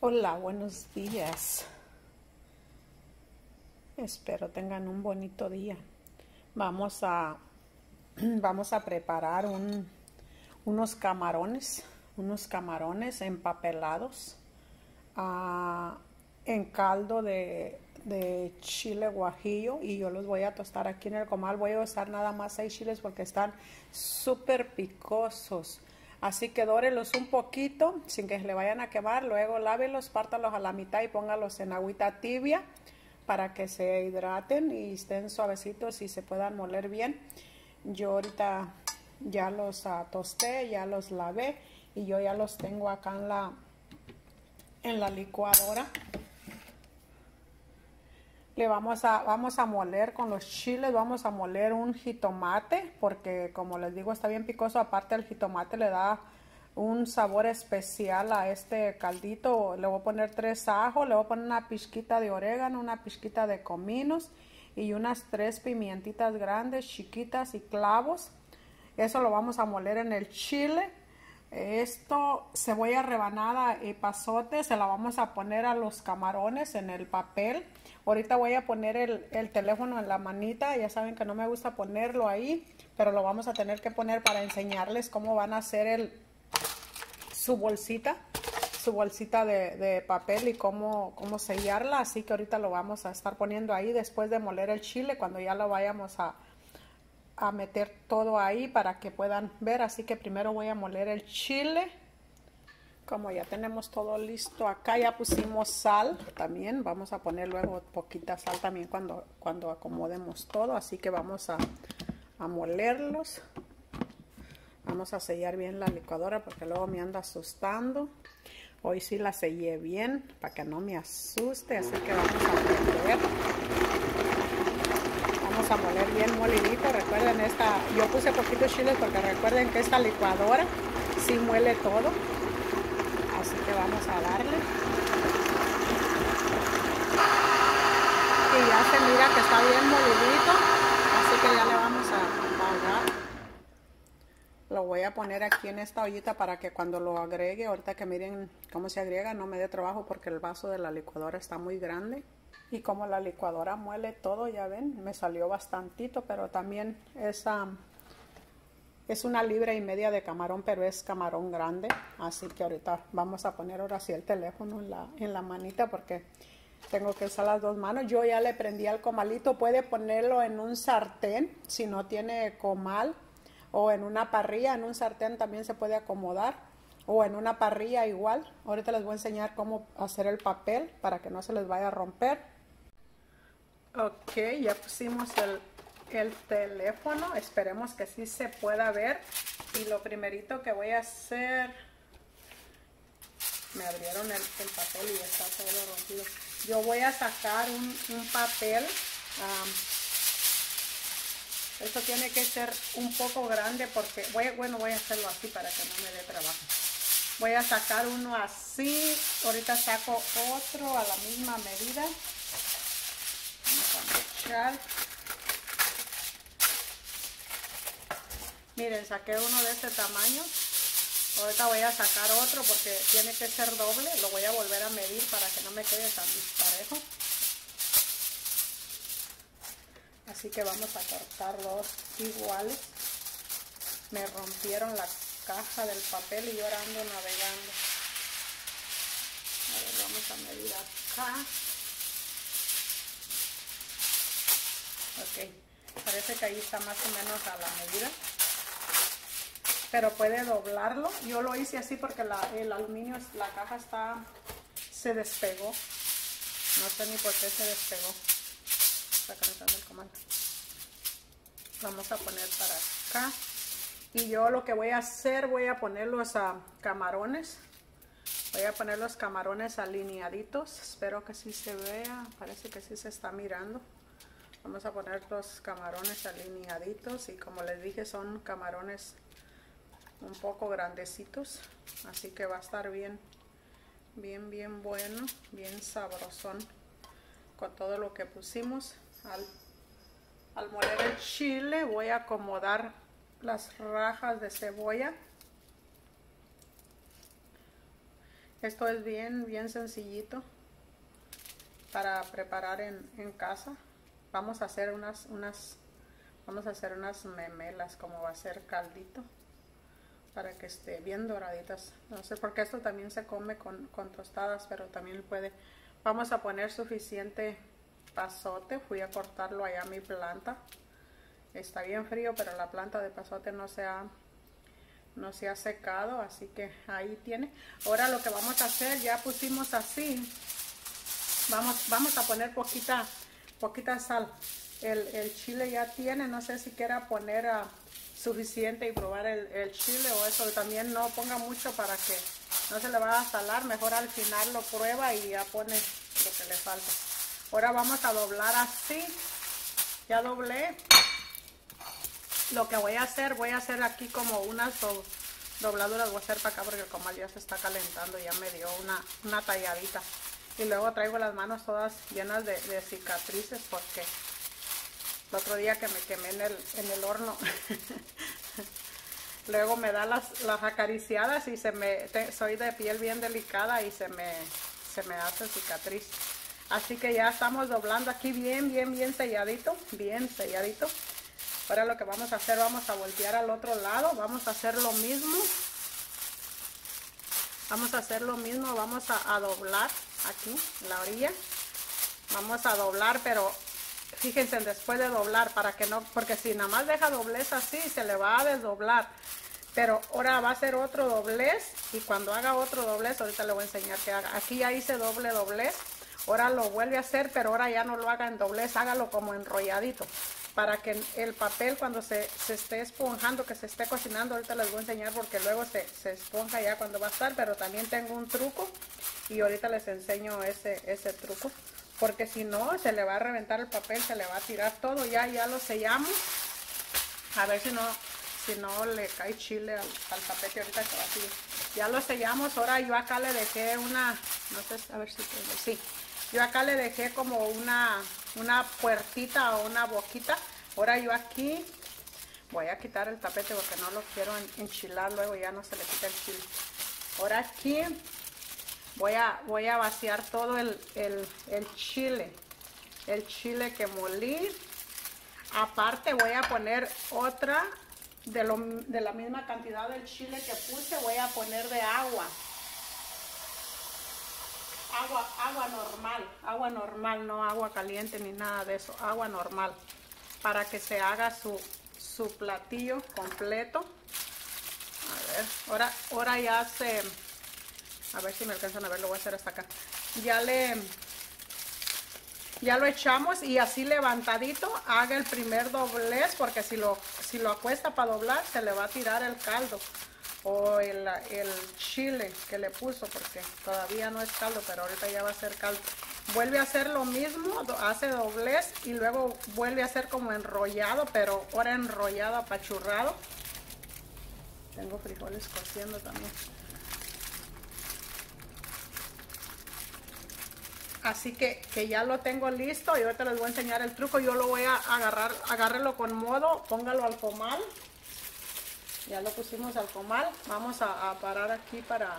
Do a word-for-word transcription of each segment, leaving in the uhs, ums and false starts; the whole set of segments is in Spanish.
Hola, buenos días. Espero tengan un bonito día. Vamos a, vamos a preparar un, unos camarones, unos camarones empapelados uh, en caldo de, de chile guajillo, y yo los voy a tostar aquí en el comal. Voy a usar nada más seis chiles porque están súper picosos. Así que dórelos un poquito sin que se le vayan a quemar. Luego lávelos, pártalos a la mitad y póngalos en agüita tibia para que se hidraten y estén suavecitos y se puedan moler bien. Yo ahorita ya los uh, tosté, ya los lavé y yo ya los tengo acá en la, en la licuadora. Le vamos a, vamos a moler con los chiles, vamos a moler un jitomate, porque como les digo está bien picoso. Aparte el jitomate le da un sabor especial a este caldito. Le voy a poner tres ajos, le voy a poner una pizquita de orégano, una pizquita de cominos y unas tres pimientitas grandes, chiquitas y clavos. Eso lo vamos a moler en el chile. Esto, cebolla rebanada y pasote, se la vamos a poner a los camarones en el papel. Ahorita voy a poner el, el teléfono en la manita. Ya saben que no me gusta ponerlo ahí, pero lo vamos a tener que poner para enseñarles cómo van a hacer el, su bolsita, su bolsita de, de papel y cómo, cómo sellarla. Así que ahorita lo vamos a estar poniendo ahí después de moler el chile, cuando ya lo vayamos a a meter todo ahí para que puedan ver. Así que primero voy a moler el chile. Como ya tenemos todo listo acá, ya pusimos sal también. Vamos a poner luego poquita sal también cuando, cuando acomodemos todo. Así que vamos a, a molerlos. Vamos a sellar bien la licuadora porque luego me anda asustando. Hoy sí la sellé bien para que no me asuste. Así que vamos a moler. Vamos a moler bien molidito. Recuerden, esta, yo puse poquitos chiles porque recuerden que esta licuadora sí muele todo. Así que vamos a darle. Y ya se mira que está bien molidito. Así que ya le vamos a apagar. Lo voy a poner aquí en esta ollita para que cuando lo agregue, ahorita que miren cómo se agrega, no me dé trabajo porque el vaso de la licuadora está muy grande. Y como la licuadora muele todo, ya ven, me salió bastantito, pero también es, um, es una libra y media de camarón, pero es camarón grande. Así que ahorita vamos a poner ahora sí el teléfono en la, en la manita porque tengo que usar las dos manos. Yo ya le prendí al comalito. Puede ponerlo en un sartén si no tiene comal, o en una parrilla. En un sartén también se puede acomodar, o en una parrilla igual. Ahorita les voy a enseñar cómo hacer el papel para que no se les vaya a romper. Ok, ya pusimos el, el teléfono. Esperemos que sí se pueda ver. Y lo primerito que voy a hacer... Me abrieron el, el papel y está todo rompido. Yo voy a sacar un, un papel. Um, esto tiene que ser un poco grande porque... Voy, bueno, voy a hacerlo así para que no me dé trabajo. Voy a sacar uno así. Ahorita saco otro a la misma medida. Vamos a echar. Miren, saqué uno de este tamaño. Ahorita voy a sacar otro porque tiene que ser doble. Lo voy a volver a medir para que no me quede tan disparejo. Así que vamos a cortar dos iguales. Me rompieron la caja del papel y yo ahora ando navegando. A ver, vamos a medir acá. Ok, parece que ahí está más o menos a la medida, pero puede doblarlo. Yo lo hice así porque la, el aluminio, la caja está, se despegó. No sé ni por qué se despegó. Está calentando el comando. Vamos a poner para acá. Y yo lo que voy a hacer, voy a poner los uh, camarones. Voy a poner los camarones alineaditos. Espero que sí se vea. Parece que sí se está mirando. Vamos a poner los camarones alineaditos. Y como les dije, son camarones un poco grandecitos. Así que va a estar bien, bien, bien bueno. Bien sabrosón con todo lo que pusimos. Al, al moler el chile voy a acomodar las rajas de cebolla. Esto es bien, bien sencillito para preparar en, en casa. Vamos a hacer unas, unas, vamos a hacer unas memelas, como va a ser caldito, para que esté bien doraditas. No sé, porque esto también se come con, con tostadas, pero también puede. Vamos a poner suficiente pasote. Fui a cortarlo allá a mi planta. Está bien frío, pero la planta de pasote no se ha, no se ha secado, así que ahí tiene. Ahora lo que vamos a hacer, ya pusimos así. Vamos, vamos a poner poquita, poquita sal. El, el chile ya tiene, no sé si quiera poner uh, suficiente y probar el, el chile o eso. También no ponga mucho para que no se le vaya a salar. Mejor al final lo prueba y ya pone lo que le falta. Ahora vamos a doblar así. Ya doblé. Lo que voy a hacer, voy a hacer aquí como unas do, dobladuras. Voy a hacer para acá porque el comal ya se está calentando. Ya me dio una, una talladita. Y luego traigo las manos todas llenas de, de cicatrices porque el otro día que me quemé en el, en el horno. Luego me da las, las acariciadas y se me, te, soy de piel bien delicada y se me, se me hace cicatriz. Así que ya estamos doblando aquí bien, bien, bien selladito, bien selladito. Ahora lo que vamos a hacer, vamos a voltear al otro lado, vamos a hacer lo mismo. Vamos a hacer lo mismo, vamos a, a doblar aquí la orilla. Vamos a doblar, pero fíjense después de doblar para que no, porque si nada más deja doblez así se le va a desdoblar. Pero ahora va a hacer otro doblez y cuando haga otro doblez, ahorita le voy a enseñar que haga. Aquí ya hice doble doblez, ahora lo vuelve a hacer, pero ahora ya no lo haga en doblez, hágalo como enrolladito. Para que el papel cuando se, se esté esponjando, que se esté cocinando, ahorita les voy a enseñar porque luego se, se esponja ya cuando va a estar, pero también tengo un truco y ahorita les enseño ese, ese truco, porque si no se le va a reventar el papel, se le va a tirar todo. Ya, ya lo sellamos, a ver si no, si no le cae chile al, al tapete ahorita que va a seguir. Ya lo sellamos, ahora yo acá le dejé una, no sé, a ver si tengo, sí. Yo acá le dejé como una, una puertita o una boquita. Ahora yo aquí voy a quitar el tapete porque no lo quiero enchilar, luego ya no se le quita el chile. Ahora aquí voy a, voy a vaciar todo el, el, el chile, el chile que molí. Aparte voy a poner otra de, lo, de la misma cantidad del chile que puse, voy a poner de agua. Agua, agua normal, agua normal, no agua caliente ni nada de eso, agua normal, para que se haga su, su platillo completo. A ver, ahora, ahora ya se, a ver si me alcanzan a ver, lo voy a hacer hasta acá. Ya le, ya lo echamos y así levantadito, haga el primer doblez, porque si lo, si lo acuesta para doblar, se le va a tirar el caldo. O el, el chile que le puso, porque todavía no es caldo, pero ahorita ya va a ser caldo. Vuelve a hacer lo mismo, hace doblez y luego vuelve a hacer como enrollado, pero ahora enrollado, apachurrado. Tengo frijoles cociendo también. Así que, que ya lo tengo listo y ahorita les voy a enseñar el truco. Yo lo voy a agarrar, agárrelo con modo, póngalo al comal. Ya lo pusimos al comal. Vamos a, a parar aquí para...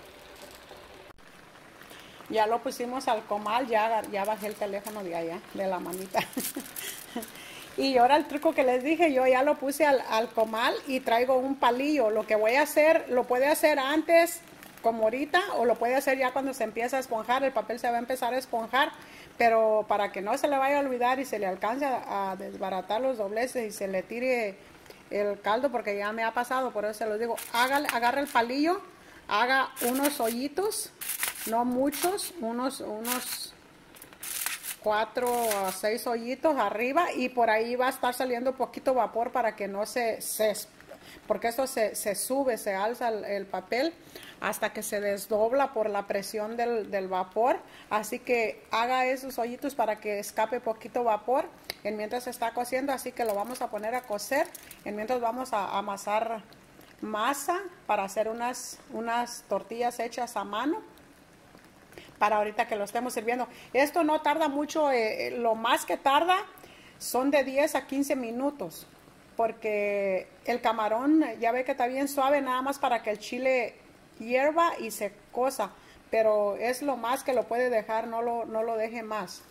Ya lo pusimos al comal. Ya, ya bajé el teléfono de allá, de la manita. Y ahora el truco que les dije, yo ya lo puse al, al comal y traigo un palillo. Lo que voy a hacer, lo puede hacer antes, como ahorita, o lo puede hacer ya cuando se empieza a esponjar. El papel se va a empezar a esponjar. Pero para que no se le vaya a olvidar y se le alcance a, a desbaratar los dobleces y se le tire el caldo, porque ya me ha pasado, por eso se los digo, hágale, agarra el palillo, haga unos hoyitos, no muchos, unos, unos cuatro o seis hoyitos arriba y por ahí va a estar saliendo poquito vapor para que no se, se porque esto se, se sube, se alza el, el papel hasta que se desdobla por la presión del, del vapor. Así que haga esos hoyitos para que escape poquito vapor en mientras se está cociendo. Así que lo vamos a poner a cocer. En mientras vamos a amasar masa para hacer unas, unas tortillas hechas a mano para ahorita que lo estemos sirviendo. Esto no tarda mucho, eh, lo más que tarda son de diez a quince minutos. Porque el camarón ya ve que está bien suave, nada más para que el chile hierva y se cosa, pero es lo más que lo puede dejar, no lo, no lo deje más.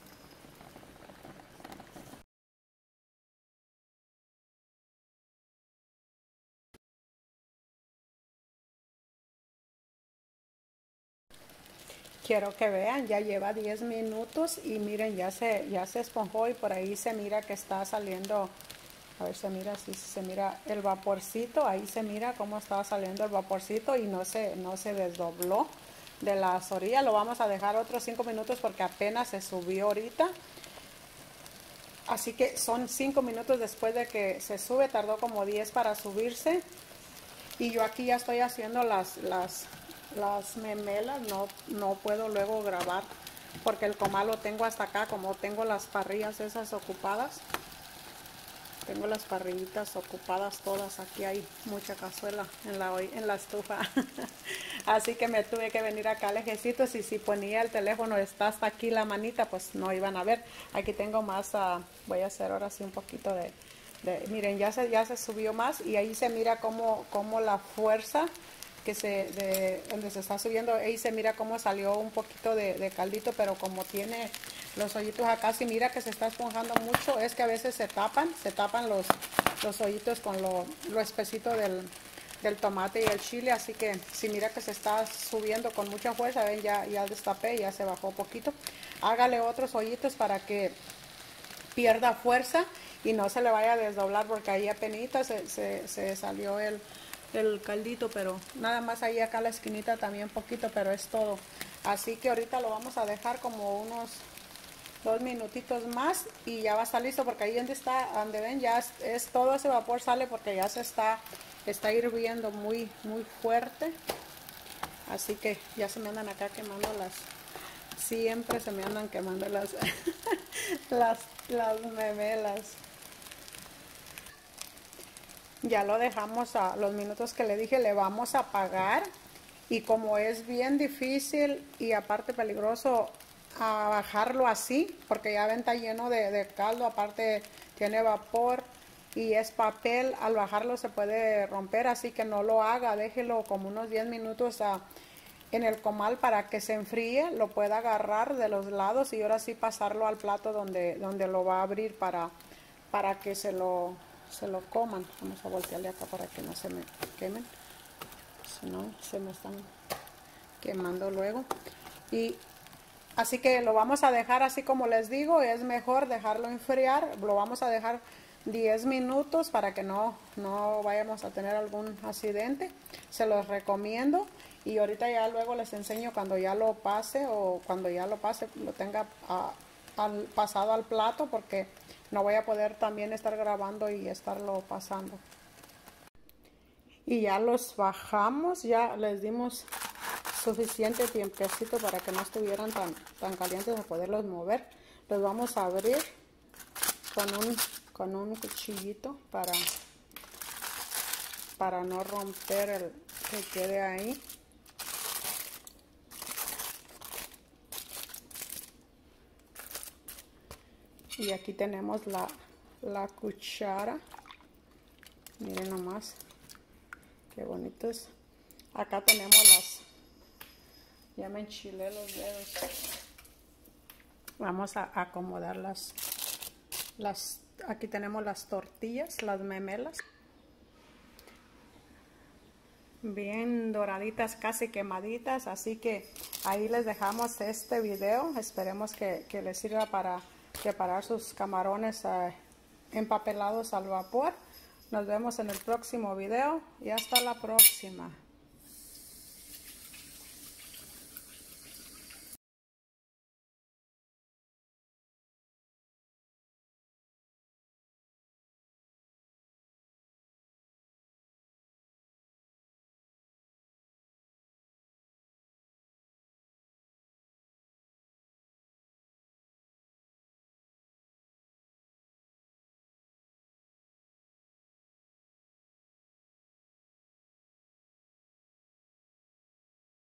Quiero que vean, ya lleva diez minutos y miren, ya se, ya se esponjó y por ahí se mira que está saliendo, a ver, se mira si se mira el vaporcito, ahí se mira cómo está saliendo el vaporcito y no se, no se desdobló de las orillas. Lo vamos a dejar otros cinco minutos porque apenas se subió ahorita. Así que son cinco minutos después de que se sube, tardó como diez para subirse. Y yo aquí ya estoy haciendo las, las, las memelas, no, no puedo luego grabar porque el comal lo tengo hasta acá, como tengo las parrillas esas ocupadas. Tengo las parrillitas ocupadas todas, aquí hay mucha cazuela en la, en la estufa. Así que me tuve que venir acá lejecitos y si ponía el teléfono está hasta aquí la manita, pues no iban a ver. Aquí tengo más, uh, voy a hacer ahora sí un poquito de... De, miren, ya se, ya se subió más y ahí se mira cómo, cómo la fuerza que se, de donde se está subiendo, ahí se mira cómo salió un poquito de, de caldito, pero como tiene los hoyitos acá, si mira que se está esponjando mucho, es que a veces se tapan, se tapan los, los hoyitos con lo, lo espesito del, del tomate y el chile, así que si mira que se está subiendo con mucha fuerza, ven, ya, ya destapé, ya se bajó poquito, hágale otros hoyitos para que pierda fuerza y no se le vaya a desdoblar porque ahí apenas se, se, se salió el, el caldito, pero nada más ahí acá a la esquinita también poquito, pero es todo. Así que ahorita lo vamos a dejar como unos dos minutitos más y ya va a estar listo porque ahí donde está, donde ven ya es, es todo ese vapor sale porque ya se está, está hirviendo muy, muy fuerte. Así que ya se me andan acá quemando las... Siempre se me andan quemando las, las, las memelas. Ya lo dejamos a los minutos que le dije, le vamos a apagar. Y como es bien difícil y aparte peligroso a bajarlo así, porque ya ven está lleno de, de caldo, aparte tiene vapor y es papel, al bajarlo se puede romper, así que no lo haga, déjelo como unos diez minutos a... en el comal para que se enfríe, lo pueda agarrar de los lados y ahora sí pasarlo al plato donde, donde lo va a abrir para, para que se lo, se lo coman. Vamos a voltearle acá para que no se me quemen, si no se me están quemando luego. Y así que lo vamos a dejar así como les digo, es mejor dejarlo enfriar, lo vamos a dejar diez minutos para que no, no vayamos a tener algún accidente, se los recomiendo. Y ahorita ya luego les enseño cuando ya lo pase o cuando ya lo pase, lo tenga a, al, pasado al plato porque no voy a poder también estar grabando y estarlo pasando. Y ya los bajamos, ya les dimos suficiente tiempecito para que no estuvieran tan, tan calientes a poderlos mover. Los vamos a abrir con un, con un cuchillito para, para no romper el que quede ahí. Y aquí tenemos la, la cuchara. Miren nomás. Qué bonitos. Acá tenemos las... Ya me enchilé los dedos. Vamos a acomodar las... las aquí tenemos las tortillas, las memelas. Bien doraditas, casi quemaditas. Así que ahí les dejamos este video. Esperemos que, que les sirva para... preparar sus camarones uh, empapelados al vapor. Nos vemos en el próximo video y hasta la próxima.